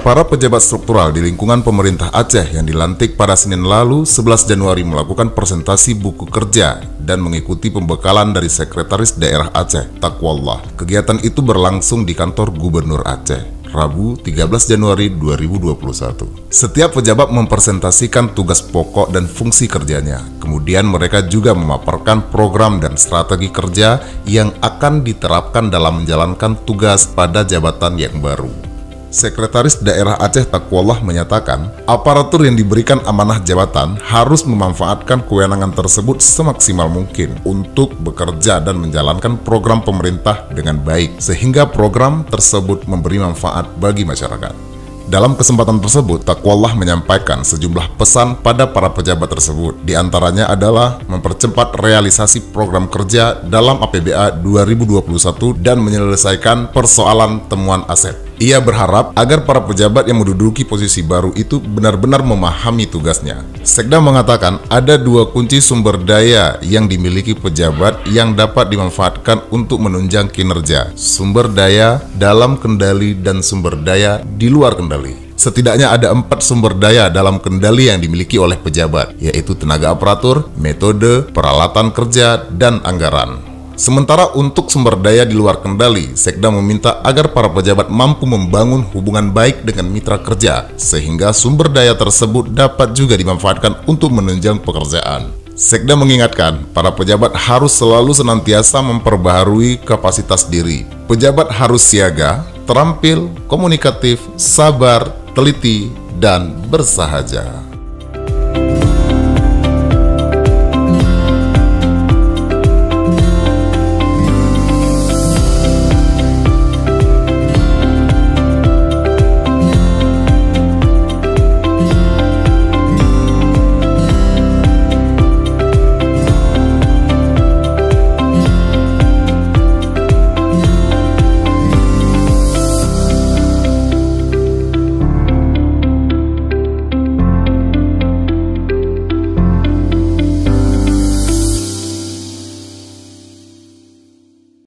Para pejabat struktural di lingkungan pemerintah Aceh yang dilantik pada Senin lalu 11 Januari melakukan presentasi buku kerja dan mengikuti pembekalan dari Sekretaris Daerah Aceh, Taqwallah. Kegiatan itu berlangsung di kantor Gubernur Aceh, Rabu 13 Januari 2021. Setiap pejabat mempresentasikan tugas pokok dan fungsi kerjanya. Kemudian mereka juga memaparkan program dan strategi kerja yang akan diterapkan dalam menjalankan tugas pada jabatan yang baru. Sekretaris Daerah Aceh Taqwallah menyatakan, aparatur yang diberikan amanah jabatan harus memanfaatkan kewenangan tersebut semaksimal mungkin untuk bekerja dan menjalankan program pemerintah dengan baik, sehingga program tersebut memberi manfaat bagi masyarakat. Dalam kesempatan tersebut, Taqwallah menyampaikan sejumlah pesan pada para pejabat tersebut. Di antaranya adalah mempercepat realisasi program kerja dalam APBA 2021 dan menyelesaikan persoalan temuan aset. Ia berharap agar para pejabat yang menduduki posisi baru itu benar-benar memahami tugasnya. Sekda mengatakan ada dua kunci sumber daya yang dimiliki pejabat yang dapat dimanfaatkan untuk menunjang kinerja: sumber daya dalam kendali dan sumber daya di luar kendali. Setidaknya ada 4 sumber daya dalam kendali yang dimiliki oleh pejabat, yaitu tenaga aparatur, metode, peralatan kerja, dan anggaran. Sementara untuk sumber daya di luar kendali, Sekda meminta agar para pejabat mampu membangun hubungan baik dengan mitra kerja, sehingga sumber daya tersebut dapat juga dimanfaatkan untuk menunjang pekerjaan. Sekda mengingatkan, para pejabat harus selalu senantiasa memperbaharui kapasitas diri. Pejabat harus siaga, terampil, komunikatif, sabar, teliti, dan bersahaja.